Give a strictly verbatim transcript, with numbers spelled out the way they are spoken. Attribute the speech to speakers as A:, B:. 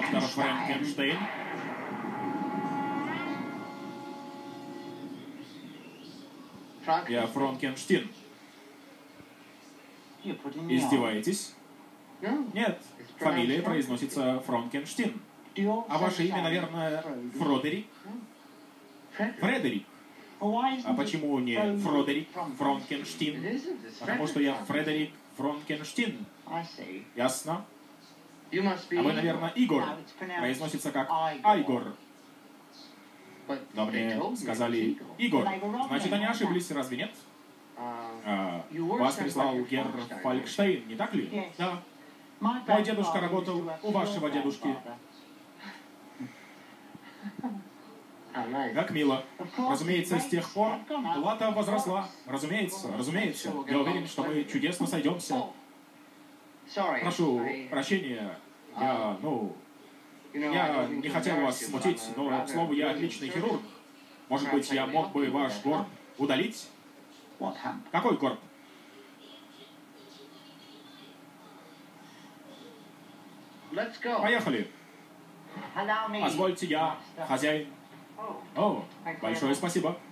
A: доктор Франкенштейн. Я Франкенштейн. Издеваетесь? Нет, фамилия произносится Франкенштейн. А ваше имя, наверное, Фродерик? Фредерик. А почему не Фродерик Франкенштейн? Потому что я Фредерик Франкенштейн. Ясно? А вы, наверное, Игорь. Произносится как Айгор. Но мне сказали Игорь. Значит, они ошиблись, разве нет? А, вас прислал герр Фалькштейн, не так ли? Да. Мой дедушка работал у вашего дедушки. Как мило. Разумеется, с тех пор плата возросла. Разумеется, разумеется. Я уверен, что мы чудесно сойдемся. Прошу прощения. Я, ну... Я не хотел вас смутить, но, к слову, я отличный хирург. Может быть, я мог бы ваш горб удалить? Какой горб? Поехали. Позвольте, я хозяин. О, большое спасибо.